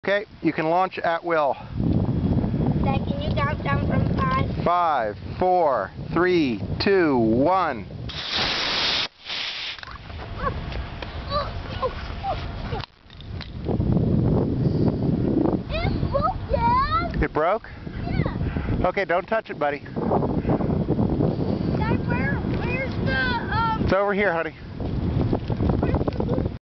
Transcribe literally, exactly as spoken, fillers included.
Okay, you can launch at will. Dad, can you count down from five? Five, four, three, two, one. It broke, Dad. It broke? Yeah. Okay, don't touch it, buddy. Dad, where, where's the, um... It's over here, honey.